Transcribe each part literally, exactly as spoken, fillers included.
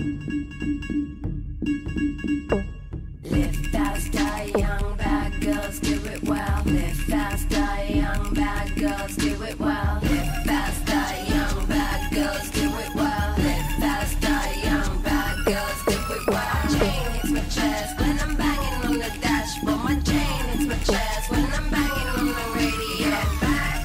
Live fast, die young, bad girls do it well. Live fast, die young, bad girls do it well. Live fast, die young, bad girls do it well. Live fast, die young, bad girls do it well. Chain hits my chest when I'm banging on the dashboard. My chain hits my chest when I'm banging on the radio. Get back,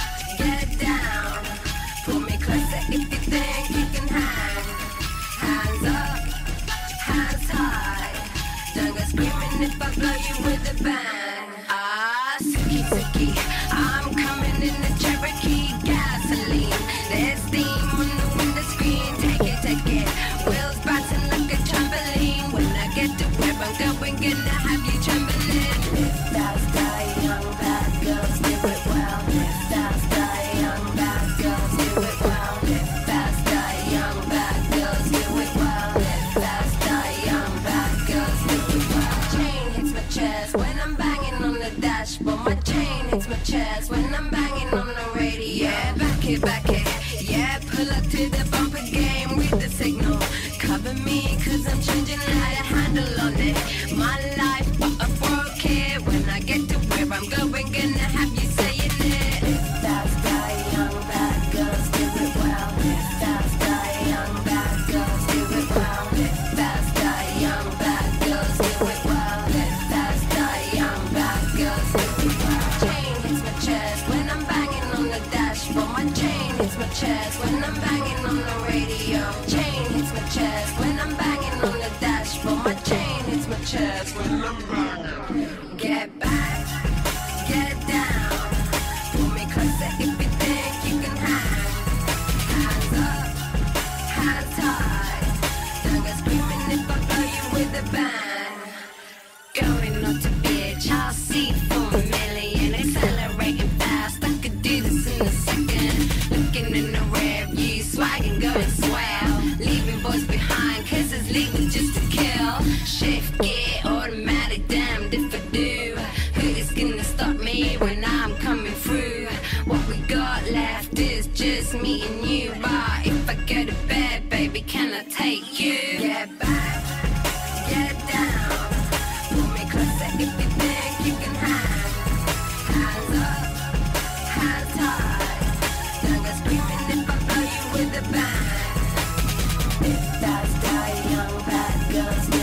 get down, pull me closer if you think you can hang. Hands up, hands high. Don't go screaming if I blow you with a bang. Ah, Suki Suki, I'm coming in the Cherokee gasoline. There's steam on the window screen. Take it, take it. Wheels bouncing like a trampoline. When I get to where I'm going, gonna have you trembling. Live fast, die young, bad girls do it well. Live fast, die young, bad girls do it well. Live fast, die young, bad girls do it well. Live fast, die young, bad girls do it well. Chain hits my chest when I'm banging on the dashboard. My chain hits my chest when I'm banging on the radio. Yeah, back it, back it. Yeah, pull up to the bumper game with the signal. Cover me, cause I'm changing how to handle on it. My life, but I broke it. When I get to where I'm going, gonna have you saying it. Live fast, die young, bad girls do it well. Live fast, die young, bad girls do it well. Live fast, die young, bad girls do it well. Live fast, die young, bad girls do it well. Chain hits my chest when I'm banging on the dashboard. My chain hits my chest when I'm banging on the radio. Chain hits my chest when I'm banging on the dashboard. My chain hits my chest when I'm banging. Get back, get down, pull me closer if you think you can hang. Hands up, hands high. Don't go screaming if I blow you with a bang. Going on to bitch, I'll see for a million. Accelerating fast, I could do this in a second. Looking in the rear view, swagging, going swell. Leaving boys behind, cause it's legal just to kill. Shift gear, automatic, damned if I do. Who is gonna stop me when I'm coming through? What we got left is just me and you. But if I go to bed, baby, can I take you? Get back, get down, pull me closer if you think you can hang. Hands up, hands high. Don't go screaming if I blow you with a bang. Live fast, die young, bad girls